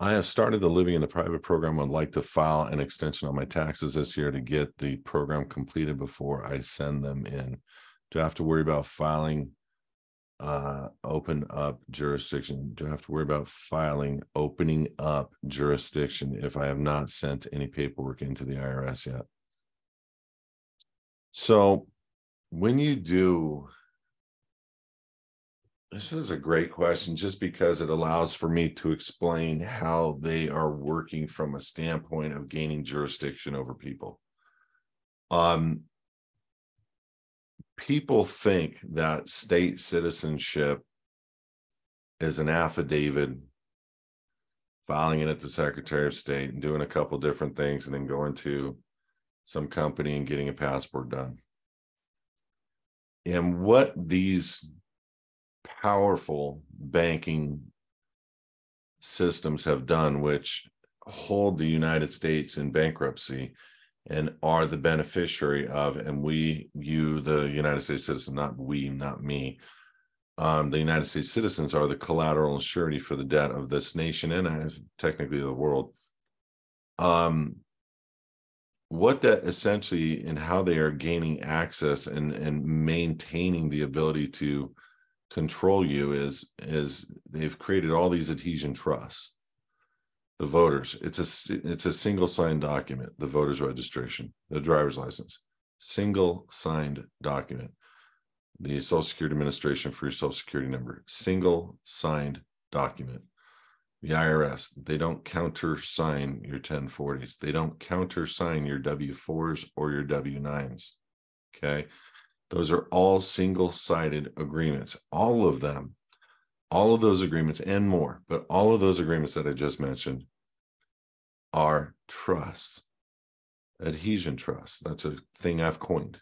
I have started the Living in the Private program. I'd like to file an extension on my taxes this year to get the program completed before I send them in. Do I have to worry about filing open up jurisdiction? Do I have to worry about filing opening up jurisdiction if I have not sent any paperwork into the IRS yet? So when you do, this is a great question just because it allows for me to explain how they are working from a standpoint of gaining jurisdiction over people. People think that state citizenship is an affidavit, filing it at the Secretary of State and doing a couple different things and then going to some company and getting a passport done. And what these powerful banking systems have done, which hold the United States in bankruptcy and are the beneficiary of, and you, the United States citizen, not we, not me, the United States citizens are the collateral and surety for the debt of this nation and technically the world. What that essentially and how they are gaining access and maintaining the ability to control you is they've created all these adhesion trusts. The voters, it's a single signed document. The voter's registration, the driver's license, single signed document. The Social Security Administration for your Social Security number, single signed document. The IRS, they don't countersign your 1040s. They don't countersign your W-4s or your W-9s. Okay. Those are all single-sided agreements. All of them, all of those agreements and more, but all of those agreements that I just mentioned are trusts, adhesion trusts. That's a thing I've coined.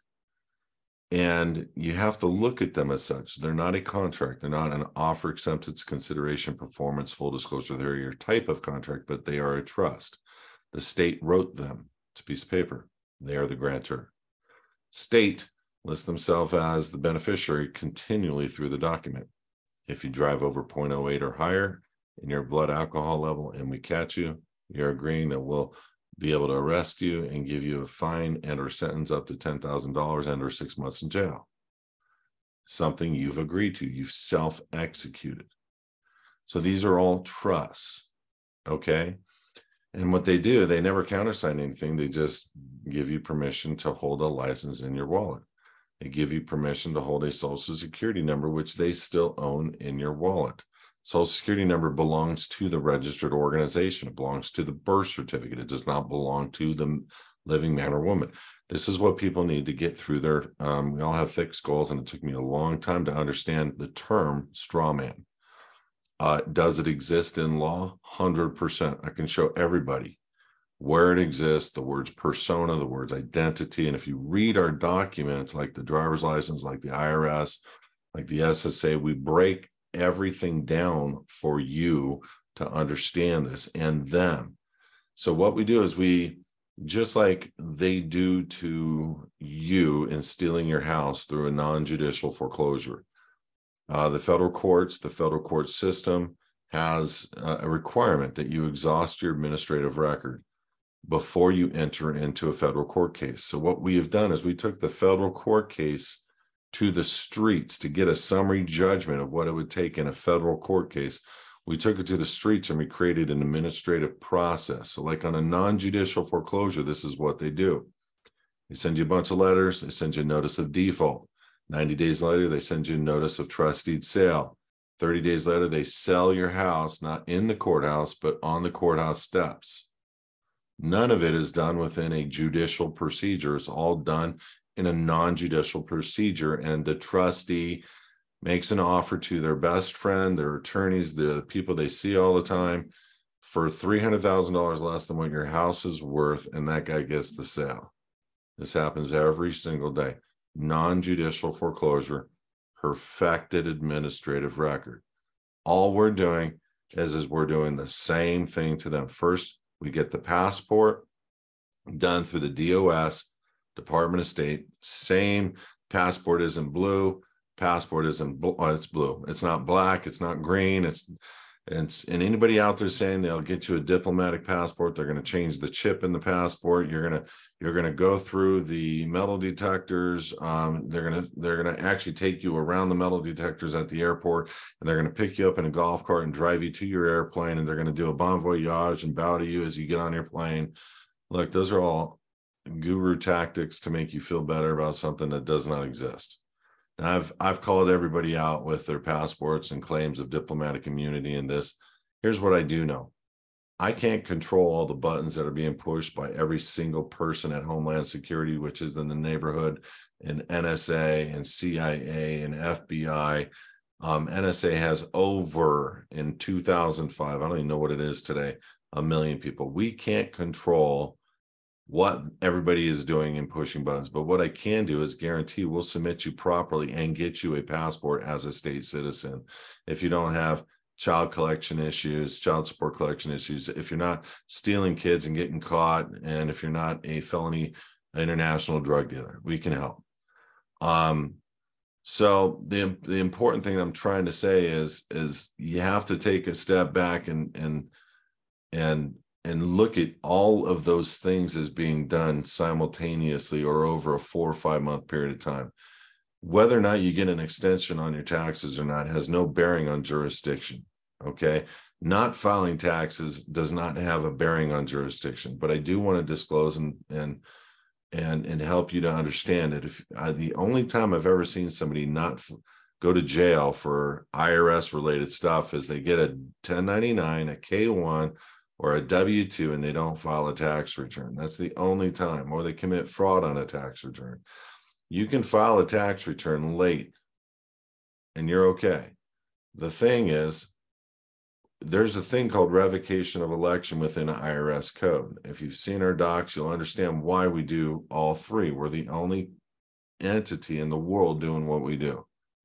And you have to look at them as such. They're not a contract. They're not an offer, acceptance, consideration, performance, full disclosure. They're your type of contract, but they are a trust. The state wrote them. It's a piece of paper. They are the grantor. State lists themselves as the beneficiary continually through the document. If you drive over 0.08 or higher in your blood alcohol level and we catch you, you're agreeing that we'll be able to arrest you and give you a fine and or sentence up to $10,000 and or 6 months in jail. Something you've agreed to, you've self-executed. So these are all trusts, okay? And what they do, they never countersign anything. They just give you permission to hold a license in your wallet. They give you permission to hold a Social Security number, which they still own in your wallet. Social Security number belongs to the registered organization. It belongs to the birth certificate. It does not belong to the living man or woman. This is what people need to get through their, we all have thick skulls, and it took me a long time to understand the term straw man. Does it exist in law? 100%. I can show everybody where it exists, the words persona, the words identity. And if you read our documents, like the driver's license, like the IRS, like the SSA, we break everything down for you to understand this and them. So what we do is we, just like they do to you in stealing your house through a non-judicial foreclosure, the federal court system has a requirement that you exhaust your administrative record before you enter into a federal court case. So what we have done is we took the federal court case to the streets to get a summary judgment of what it would take in a federal court case. We took it to the streets and we created an administrative process. So like on a non-judicial foreclosure, this is what they do. They send you a bunch of letters. They send you a notice of default. 90 days later, they send you a notice of trust deed sale. 30 days later, they sell your house, not in the courthouse, but on the courthouse steps. None of it is done within a judicial procedure. It's all done in a non-judicial procedure, and the trustee makes an offer to their best friend, their attorneys, the people they see all the time, for $300,000 less than what your house is worth, and that guy gets the sale. This happens every single day. Non-judicial foreclosure, perfected administrative record. All we're doing is we're doing the same thing to them. First, we get the passport done through the DOS, Department of State. Same passport isn't blue. Passport isn't blue. It's blue. It's not black. It's not green. And anybody out there saying they'll get you a diplomatic passport, they're going to change the chip in the passport, you're going to go through the metal detectors, they're going to actually take you around the metal detectors at the airport, and they're going to pick you up in a golf cart and drive you to your airplane, and they're going to do a bon voyage and bow to you as you get on your plane. Look, those are all guru tactics to make you feel better about something that does not exist. I've called everybody out with their passports and claims of diplomatic immunity in this. Here's what I do know. I can't control all the buttons that are being pushed by every single person at Homeland Security, which is in the neighborhood, and NSA and CIA and FBI. NSA has over, in 2005, I don't even know what it is today, 1 million people. We can't control what everybody is doing and pushing buttons. But what I can do is guarantee we'll submit you properly and get you a passport as a state citizen. If you don't have child collection issues, child support collection issues, if you're not stealing kids and getting caught, and if you're not a felony international drug dealer, we can help. So the important thing I'm trying to say is you have to take a step back and look at all of those things as being done simultaneously or over a 4 or 5 month period of time. Whether or not you get an extension on your taxes or not has no bearing on jurisdiction. Okay. Not filing taxes does not have a bearing on jurisdiction, but I do want to disclose and help you to understand it. If the only time I've ever seen somebody not go to jail for IRS related stuff is they get a 1099, a K1, or a W-2, and they don't file a tax return. That's the only time. Or they commit fraud on a tax return. You can file a tax return late and you're okay. The thing is, there's a thing called revocation of election within an IRS code. If you've seen our docs, you'll understand why we do all three. We're the only entity in the world doing what we do.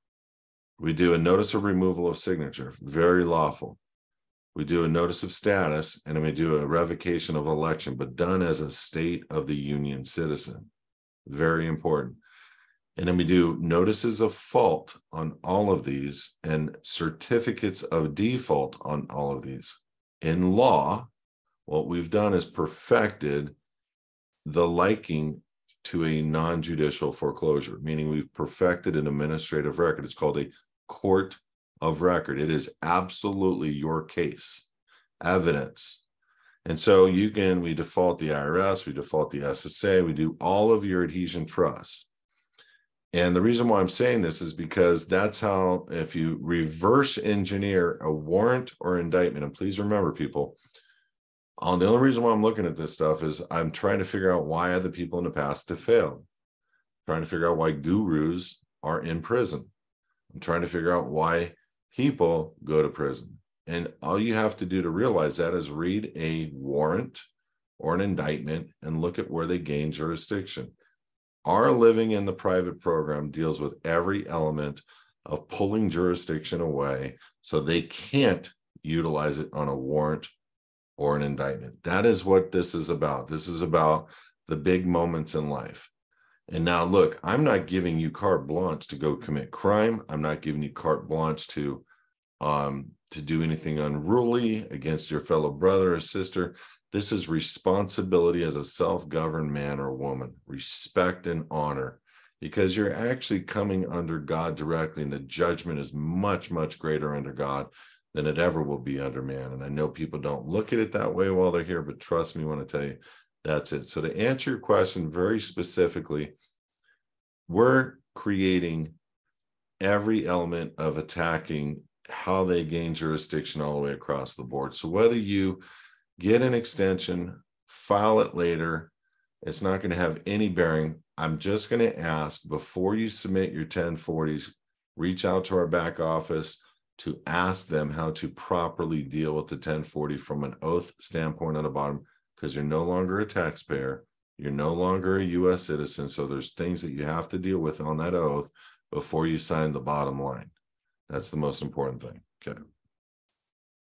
We do a notice of removal of signature, very lawful. We do a notice of status, and then we do a revocation of election, but done as a state of the union citizen. Very important. And then we do notices of fault on all of these and certificates of default on all of these. In law, what we've done is perfected the liking to a non-judicial foreclosure, meaning we've perfected an administrative record. It's called a court of record. It is absolutely your case, evidence. And so we default the IRS, we default the SSA, we do all of your adhesion trusts. And the reason why I'm saying this is because that's how, if you reverse engineer a warrant or indictment, and please remember, people, the only reason why I'm looking at this stuff is I'm trying to figure out why other people in the past have failed. I'm trying to figure out why gurus are in prison. I'm trying to figure out why people go to prison. And all you have to do to realize that is read a warrant or an indictment and look at where they gain jurisdiction. Our living in the private program deals with every element of pulling jurisdiction away so they can't utilize it on a warrant or an indictment. That is what this is about. This is about the big moments in life. And now, look, I'm not giving you carte blanche to go commit crime. I'm not giving you carte blanche to do anything unruly against your fellow brother or sister. This is responsibility as a self-governed man or woman, respect and honor, because you're actually coming under God directly, and the judgment is much, much greater under God than it ever will be under man. And I know people don't look at it that way while they're here, but trust me when I tell you, that's it. So to answer your question very specifically, we're creating every element of attacking how they gain jurisdiction all the way across the board. So whether you get an extension, file it later, it's not going to have any bearing. I'm just going to ask, before you submit your 1040s, reach out to our back office to ask them how to properly deal with the 1040 from an oath standpoint on the bottom, because you're no longer a taxpayer. You're no longer a U.S. citizen. So there's things that you have to deal with on that oath before you sign the bottom line. That's the most important thing. Okay.